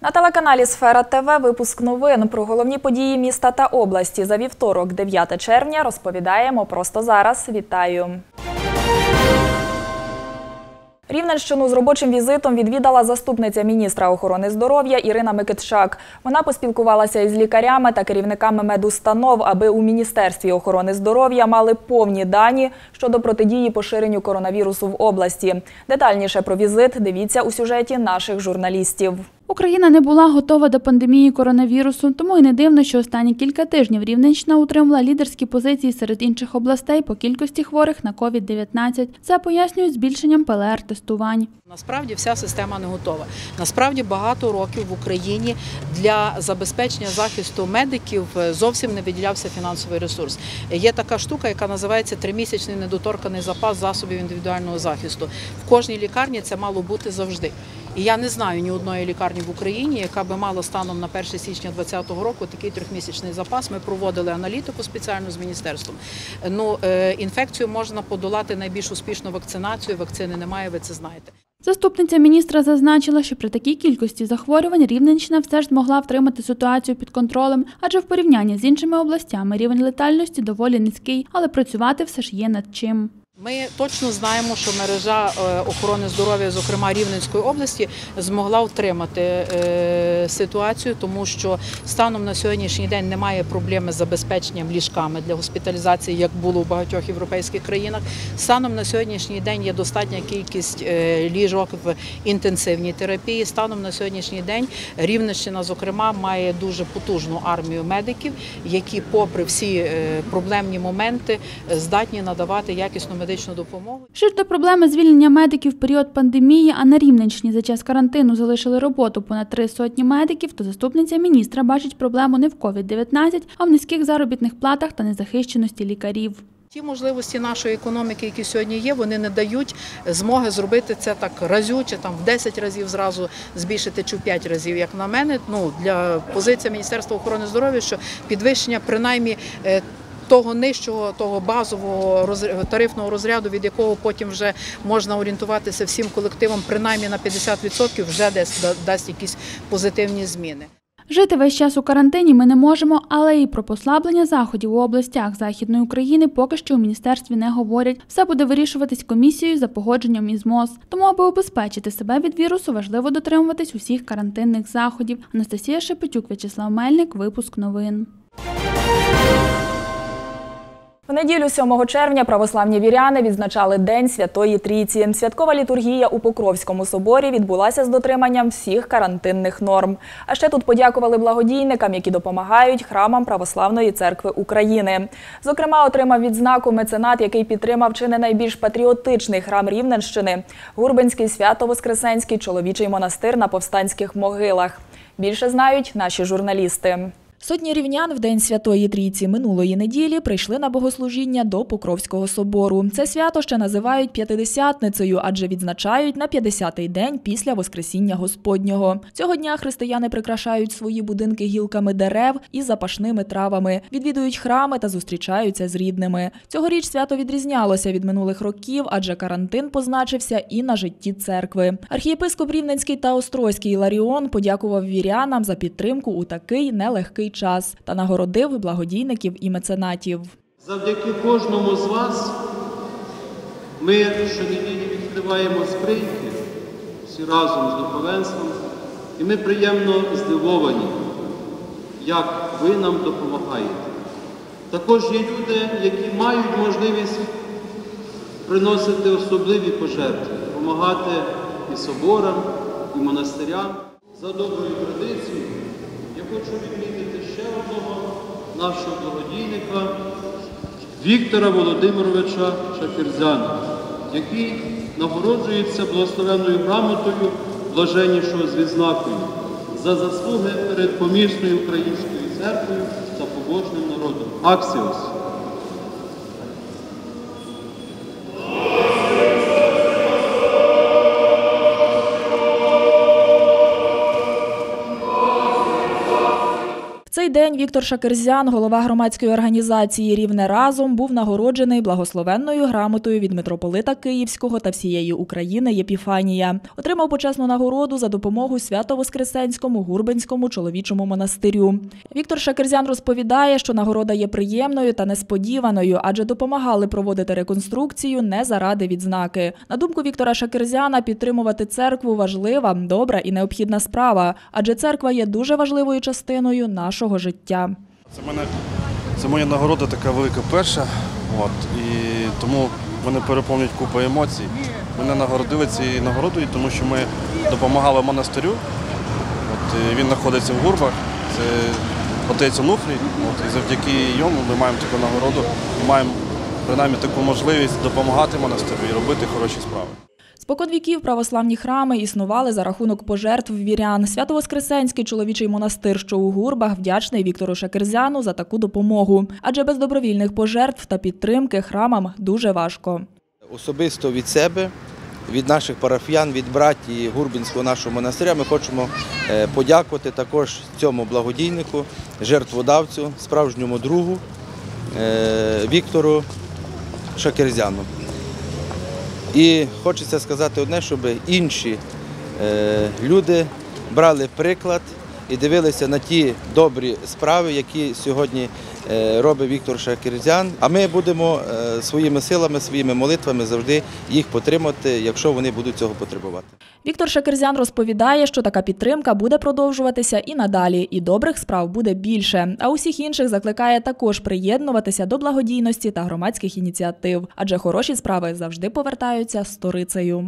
На телеканалі «Сфера ТВ» випуск новин про головні події міста та області за вівторок, 9 червня, розповідаємо просто зараз. Вітаю! Рівненщину з робочим візитом відвідала заступниця міністра охорони здоров'я Ірина Микитчак. Вона поспілкувалася із лікарями та керівниками медустанов, аби у Міністерстві охорони здоров'я мали повні дані щодо протидії поширенню коронавірусу в області. Детальніше про візит дивіться у сюжеті наших журналістів. Україна не була готова до пандемії коронавірусу, тому і не дивно, що останні кілька тижнів Рівненщина утримала лідерські позиції серед інших областей по кількості хворих на COVID-19. Це пояснюють збільшенням ПЛР-тестувань. Насправді вся система не готова. Насправді багато років в Україні для забезпечення захисту медиків зовсім не виділявся фінансовий ресурс. Є така штука, яка називається тримісячний недоторканий запас засобів індивідуального захисту. В кожній лікарні це мало бути завжди. І я не знаю ні одної лікарні в Україні, яка би мала станом на 1 січня 2020 року такий трьохмісячний запас. Ми проводили аналітику спеціально з міністерством. Інфекцію можна подолати найбільш успішно вакцинацією, вакцини немає, ви це знаєте. Заступниця міністра зазначила, що при такій кількості захворювань Рівненщина все ж змогла втримати ситуацію під контролем, адже в порівнянні з іншими областями рівень летальності доволі низький, але працювати все ж є над чим. Ми точно знаємо, що мережа охорони здоров'я, зокрема Рівненської області, змогла втримати ситуацію, тому що станом на сьогоднішній день немає проблеми з забезпеченням ліжками для госпіталізації, як було в багатьох європейських країнах. Станом на сьогоднішній день є достатня кількість ліжок в інтенсивній терапії. Станом на сьогоднішній день Рівненщина, зокрема, має дуже потужну армію медиків, які, попри всі проблемні моменти, здатні надавати якісну медичну допомогу. Що ж до проблеми звільнення медиків в період пандемії, а на Рівненщині за час карантину залишили роботу понад 300 медиків, то заступниця міністра бачить проблему не в COVID-19, а в низьких заробітних платах та незахищеності лікарів. Ті можливості нашої економіки, які сьогодні є, вони не дають змоги зробити це так разю, чи там в 10 разів зразу збільшити, чи в 5 разів. Як на мене, для позиції Міністерства охорони здоров'я, що підвищення принаймні того нижчого, того базового тарифного розряду, від якого потім вже можна орієнтуватися всім колективом, принаймні на 50% вже дасть якісь позитивні зміни. Жити весь час у карантині ми не можемо, але і про послаблення заходів у областях Західної України поки що у міністерстві не говорять. Все буде вирішуватись комісією за погодженням із МОЗ. Тому, аби убезпечити себе від вірусу, важливо дотримуватись усіх карантинних заходів. Анастасія Шепетюк, В'ячеслав Мельник, випуск новин. В неділю 7 червня православні віряни відзначали День Святої Трійці. Святкова літургія у Покровському соборі відбулася з дотриманням всіх карантинних норм. А ще тут подякували благодійникам, які допомагають храмам Православної церкви України. Зокрема, отримав відзнаку меценат, який підтримав чи не найбільш патріотичний храм Рівненщини – Гурбенський Свято-Воскресенський чоловічий монастир на Повстанських могилах. Більше знають наші журналісти. Сотні рівнян в День Святої Трійці минулої неділі прийшли на богослужіння до Покровського собору. Це свято ще називають П'ятидесятницею, адже відзначають на 50-й день після Воскресіння Господнього. Цього дня християни прикрашають свої будинки гілками дерев і запашними травами, відвідують храми та зустрічаються з рідними. Цьогоріч свято відрізнялося від минулих років, адже карантин позначився і на житті церкви. Архієпископ Рівненський та Острозький Іларіон подякував вірянам за підтримку у такий нелегкий час та нагородив благодійників і меценатів. Завдяки кожному з вас ми щонеділі відкриваємо скриньки всі разом з духовенством, і ми приємно здивовані, як ви нам допомагаєте. Також є люди, які мають можливість приносити особливі пожертви, допомагати і соборам, і монастирям. За доброю традицією я хочу відмітити ще одного нашого благодійника Віктора Володимировича Шахерзяна, який нагороджується благословенною грамотою блаженнішого з відзнакою за заслуги перед помісною українською церквою та побожним народом. Аксіос. цей день Віктор Шакирзян, голова громадської організації «Рівне разом», був нагороджений благословенною грамотою від митрополита Київського та всієї України Єпіфанія. Отримав почесну нагороду за допомогу Свято-Воскресенському Гурбинському чоловічому монастирю. Віктор Шакирзян розповідає, що нагорода є приємною та несподіваною, адже допомагали проводити реконструкцію не заради відзнаки. На думку Віктора Шакирзяна, підтримувати церкву важлива, добра і необхідна справа, адже церква є дуже важливою частиною нашого життя. Це моя нагорода така велика перша, і тому мене переповнюють купа емоцій. Мене нагородили цією нагородою, тому що ми допомагали монастирю. Він знаходиться в Гурбах, це отець Онуфрій, і завдяки йому ми маємо таку нагороду і маємо принаймні таку можливість допомагати монастирю і робити хороші справи. Споконвіків православні храми існували за рахунок пожертв вірян. Свято-Воскресенський чоловічий монастир, що у Гурбах, вдячний Віктору Шакирзяну за таку допомогу. Адже без добровільних пожертв та підтримки храмам дуже важко. Особисто від себе, від наших парафіян, від братії Гурбинського нашого монастиря ми хочемо подякувати також цьому благодійнику, жертводавцю, справжньому другу Віктору Шакирзяну. І хочеться сказати одне, щоб інші люди брали приклад і дивилися на ті добрі справи, які сьогодні робить Віктор Шакирзян. А ми будемо своїми силами, своїми молитвами завжди їх підтримувати, якщо вони будуть цього потребувати. Віктор Шакирзян розповідає, що така підтримка буде продовжуватися і надалі, і добрих справ буде більше. А усіх інших закликає також приєднуватися до благодійності та громадських ініціатив, адже хороші справи завжди повертаються сторицею.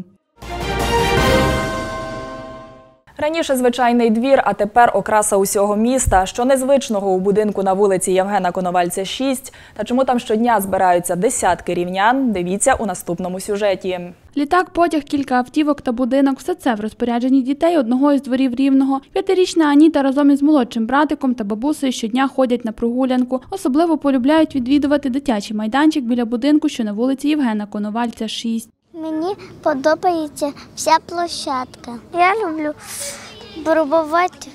Раніше звичайний двір, а тепер окраса усього міста. Що незвичного у будинку на вулиці Євгена Коновальця, 6, та чому там щодня збираються десятки рівнян, дивіться у наступному сюжеті. Літак, потяг, кілька автівок та будинок – все це в розпорядженні дітей одного із дворів Рівного. 5-річна Аніта разом із молодшим братиком та бабусею щодня ходять на прогулянку. Особливо полюбляють відвідувати дитячий майданчик біля будинку, що на вулиці Євгена Коновальця, 6. Мені подобається вся площадка. Я люблю пробувати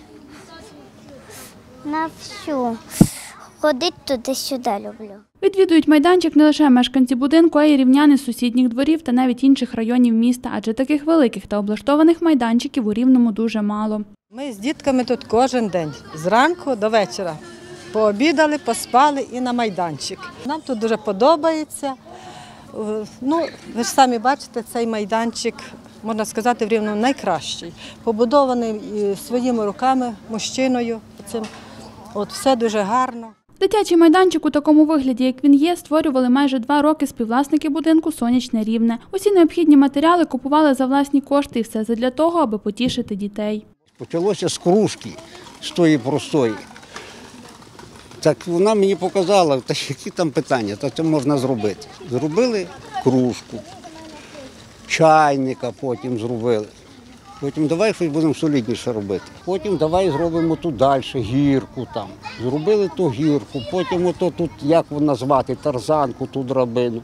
на всю. Ходити туди-сюди люблю. Відвідують майданчик не лише мешканці будинку, а й рівняни з сусідніх дворів та навіть інших районів міста, адже таких великих та облаштованих майданчиків у Рівному дуже мало. Ми з дітками тут кожен день, зранку до вечора. Пообідали, поспали і на майданчик. Нам тут дуже подобається. Ви ж самі бачите, цей майданчик, можна сказати, в Рівному найкращий. Побудований своїми руками, мужчиною. Все дуже гарно. Дитячий майданчик у такому вигляді, як він є, створювали майже 2 роки співвласники будинку «Сонячне Рівне». Усі необхідні матеріали купували за власні кошти і все задля того, аби потішити дітей. Почалося з кружки, з тої простої. Так вона мені показала, та які там питання, та це можна зробити. Зробили кружку, чайника потім зробили. Потім давай щось будемо солідніше робити. Потім давай зробимо тут далі гірку там. Зробили ту гірку, потім ото тут, як назвати, тарзанку, ту драбину.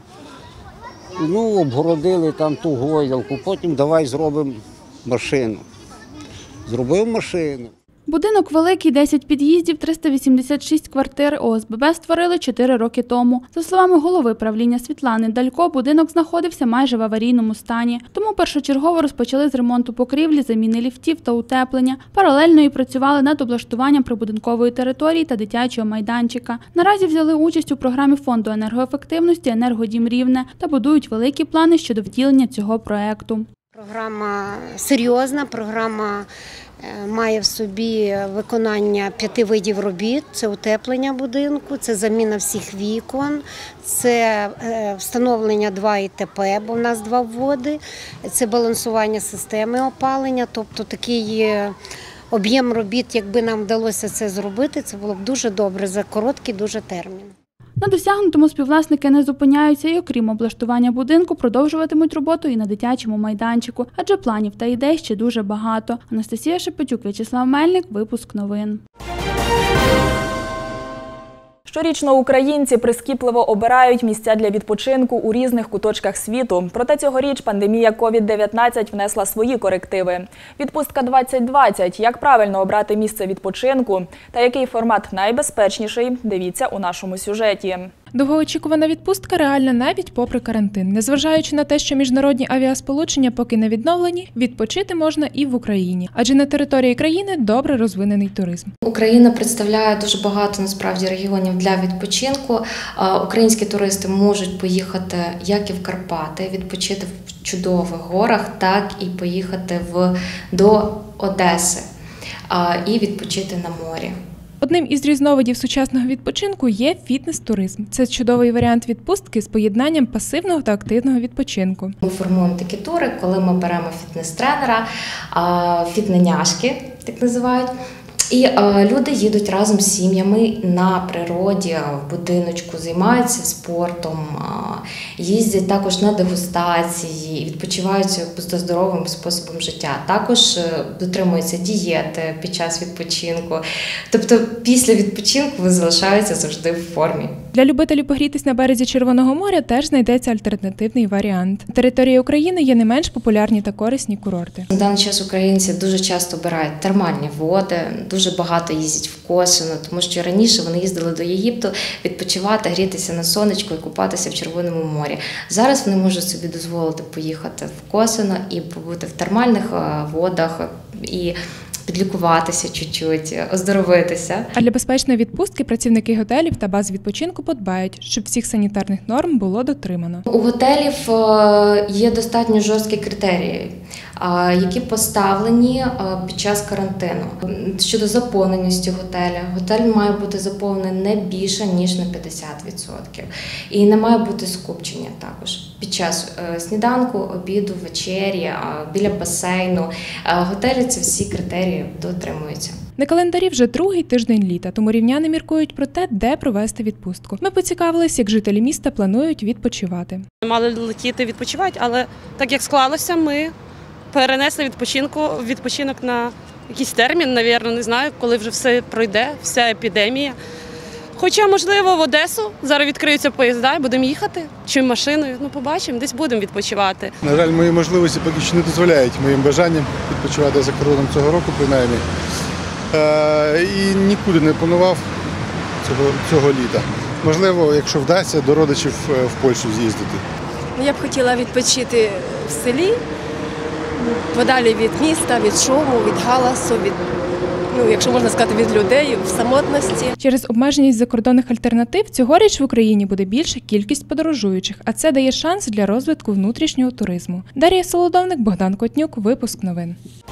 Обгородили там ту гойдалку, потім давай зробимо машину. Зробив машину. Будинок великий, 10 під'їздів, 386 квартир. ОСББ створили 4 роки тому. За словами голови правління Світлани Далько, будинок знаходився майже в аварійному стані. Тому першочергово розпочали з ремонту покрівлі, заміни ліфтів та утеплення. Паралельно і працювали над облаштуванням прибудинкової території та дитячого майданчика. Наразі взяли участь у програмі Фонду енергоефективності «Енергодім Рівне» та будують великі плани щодо втілення цього проекту. Програма серйозна, програма має в собі виконання 5 видів робіт. Це утеплення будинку, це заміна всіх вікон, це встановлення 2 ІТП, бо в нас 2 вводи, це балансування системи опалення, тобто такий об'єм робіт, якби нам вдалося це зробити, це було б дуже добре за короткий дуже термін. На досягнутому співвласники не зупиняються і, окрім облаштування будинку, продовжуватимуть роботу і на дитячому майданчику, адже планів та ідей ще дуже багато. Анастасія Шепетюк, В'ячеслав Мельник, випуск новин. Щорічно українці прискіпливо обирають місця для відпочинку у різних куточках світу. Проте цьогоріч пандемія COVID-19 внесла свої корективи. Відпустка 2020. Як правильно обрати місце відпочинку та який формат найбезпечніший – дивіться у нашому сюжеті. Довгоочікувана відпустка реальна навіть попри карантин. Незважаючи на те, що міжнародні авіасполучення поки не відновлені, відпочити можна і в Україні. Адже на території країни добре розвинений туризм. Україна представляє дуже багато насправді регіонів для відпочинку. Українські туристи можуть поїхати як і в Карпати, відпочити в чудових горах, так і поїхати до Одеси і відпочити на морі. Одним із різновидів сучасного відпочинку є фітнес-туризм. Це чудовий варіант відпустки з поєднанням пасивного та активного відпочинку. Ми формуємо такі тури, коли ми беремо фітнес-тренера, фітненяшки, так називають. І люди їдуть разом з сім'ями на природі, в будиночку, займаються спортом, їздять також на дегустації, відпочивають здоровим способом життя. Також дотримуються дієти під час відпочинку. Тобто після відпочинку ви залишаєтеся завжди в формі. Для любителів погрітись на березі Червоного моря теж знайдеться альтернативний варіант. На території України є не менш популярні та корисні курорти. На даний час українці дуже часто обирають термальні води, дуже багато їздять в Косино, тому що раніше вони їздили до Єгипту відпочивати, грітися на сонечку і купатися в Червоному морі. Зараз вони можуть собі дозволити поїхати в Косино і побути в термальних водах і підлікуватися чуть-чуть, оздоровитися. А для безпечної відпустки працівники готелів та баз відпочинку подбають, щоб всіх санітарних норм було дотримано. У готелів є достатньо жорсткі критерії, які поставлені під час карантину. Щодо заповненості готеля, готель має бути заповнений не більше, ніж на 50%. І не має бути скупчення також. Під час сніданку, обіду, вечері, біля басейну. Готелі ці всі критерії дотримуються. На календарі вже другий тиждень літа, тому рівняни міркують про те, де провести відпустку. Ми поцікавились, як жителі міста планують відпочивати. Мали летіти відпочивати, але так як склалося, ми перенесли відпочинок на якийсь термін, навірно, не знаю, коли вже все пройде, вся епідемія. Хоча, можливо, в Одесу зараз відкриються поїзда і будемо їхати, чи машиною, побачимо, десь будемо відпочивати. На жаль, мої можливості поки що не дозволяють моїм бажанням відпочивати за кордоном цього року, принаймні. І нікуди не планував цього літа. Можливо, якщо вдасться, до родичів в Польщу з'їздити. Я б хотіла відпочити в селі, подалі від міста, від шуму, від галасу, якщо можна сказати, від людей, в самотності. Через обмеженість закордонних альтернатив цьогоріч в Україні буде більша кількість подорожуючих, а це дає шанс для розвитку внутрішнього туризму. Дар'я Солодовник, Богдан Котнюк, випуск новин.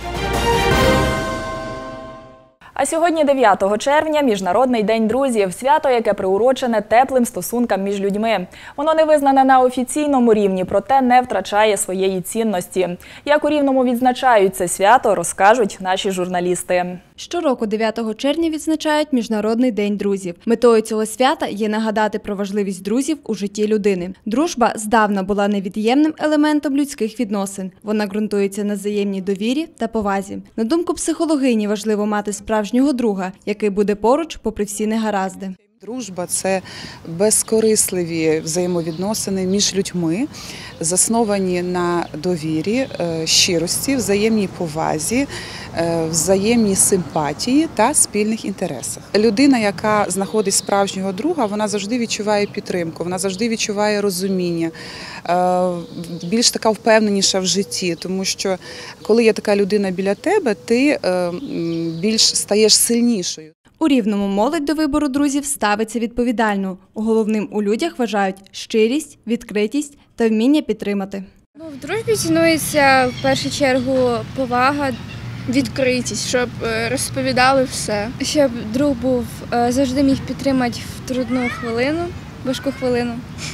А сьогодні 9 червня – Міжнародний день друзів. Свято, яке приурочене теплим стосункам між людьми. Воно не визнане на офіційному рівні, проте не втрачає своєї цінності. Як у Рівному відзначають це свято, розкажуть наші журналісти. Щороку 9 червня відзначають Міжнародний день друзів. Метою цього свята є нагадати про важливість друзів у житті людини. Дружба здавна була невід'ємним елементом людських відносин. Вона ґрунтується на взаємній довірі та повазі. На думку психологині, важливо мати справжнього друга, який буде поруч попри всі негаразди. Дружба – це безкорисливі взаємовідносини між людьми, засновані на довірі, щирості, взаємній повазі, взаємній симпатії та спільних інтересах. Людина, яка знаходить справжнього друга, вона завжди відчуває підтримку, вона завжди відчуває розуміння, більш така впевненіша в житті, тому що коли є така людина біля тебе, ти більш стаєш сильнішою. У Рівному молодь до вибору друзів ставиться відповідально. Головним у людях вважають щирість, відкритість та вміння підтримати. В дружбі цінується в першу чергу повага, відкритість, щоб розповідали все. Щоб друг був завжди міг підтримати в трудну хвилину, важку хвилину.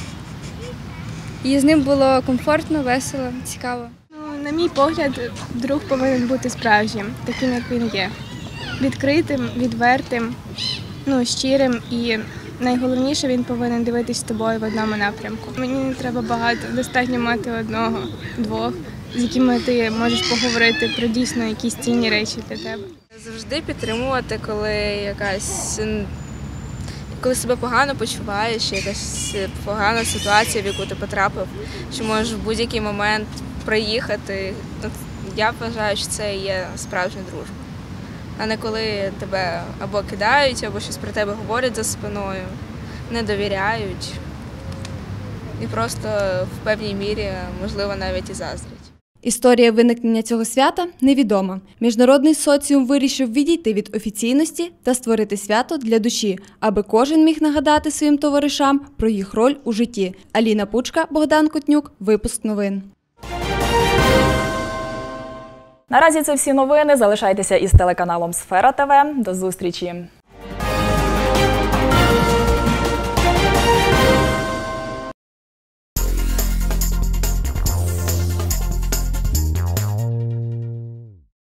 І з ним було комфортно, весело, цікаво. На мій погляд, друг повинен бути справжнім, таким, як він є. Відкритим, відвертим, щирим і найголовніше, він повинен дивитись з тобою в одному напрямку. Мені не треба багато, достатньо мати одного, двох, з якими ти можеш поговорити про дійсно якісь цінні речі для тебе. Завжди підтримувати, коли коли себе погано почуваєш, якась погана ситуація, в яку ти потрапив, що можеш в будь-який момент приїхати. Я вважаю, що це і є справжня дружба. А не коли тебе або кидають, або щось про тебе говорять за спиною, не довіряють і просто в певній мірі, можливо, навіть і заздрять. Історія виникнення цього свята невідома. Міжнародний соціум вирішив відійти від офіційності та створити свято для душі, аби кожен міг нагадати своїм товаришам про їх роль у житті. Аліна Пучка, Богдан Котнюк. Випуск новин. Наразі це всі новини. Залишайтеся із телеканалом «Сфера ТВ». До зустрічі!